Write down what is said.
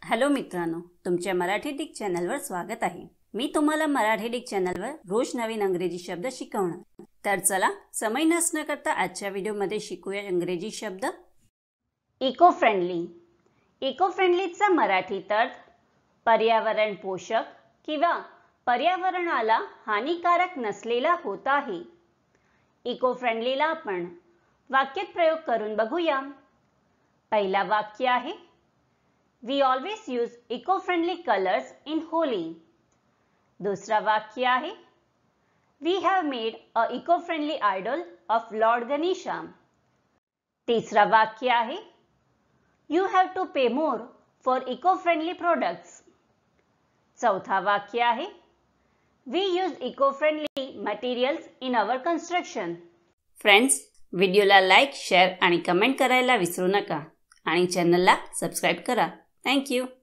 Hello मित्रांनो, तुमच्या Marathi Dick चॅनलवर स्वागत आहे। मी तुम्हाला मराठी डिक चॅनलवर रोज नवीन इंग्रजी शब्द शिकवणार। तर चला समय नष्ट न करता आजच्या व्हिडिओमध्ये शिकूया इंग्रजी शब्द। Eco friendly. इको फ्रेंडलीचा मराठीत अर्थ पर्यावरण पोषक किंवा पर्यावरणाला हानिकारक नसलेला होत आहे। इको फ्रेंडलीला आपण वाक्यात प्रयोग करून बघूया। पहिला वाक्य आहे, We always use eco-friendly colors in Holi. दूसरा वाक्य आहे, We have made a eco-friendly idol of Lord Ganesha. तीसरा वाक्य आहे, You have to pay more for eco-friendly products. चौथा वाक्य आहे, We use eco-friendly materials in our construction. Friends, व्हिडिओला लाईक, शेअर आणि कमेंट करायला विसरू नका आणि चॅनलला सबस्क्राइब करा। Thank you.